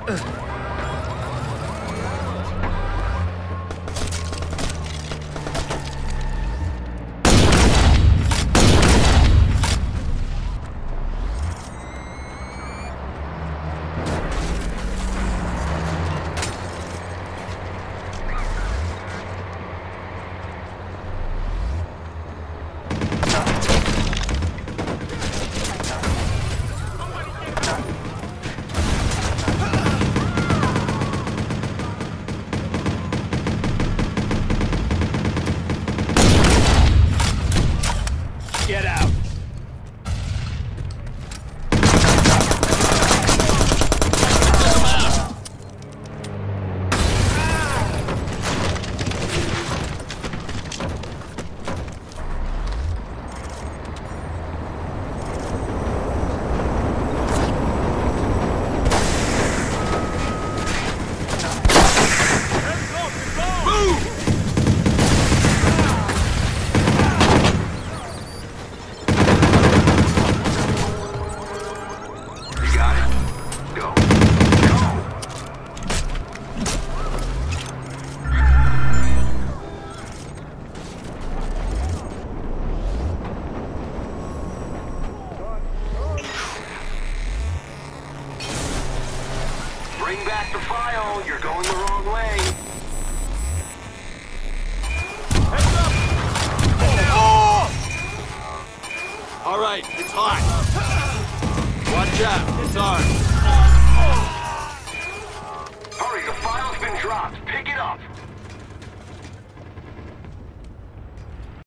Get out! Bring back the file. You're going the wrong way. Heads up! Oh! All right, it's hot. Watch out, it's armed. Hurry, the file's been dropped. Pick it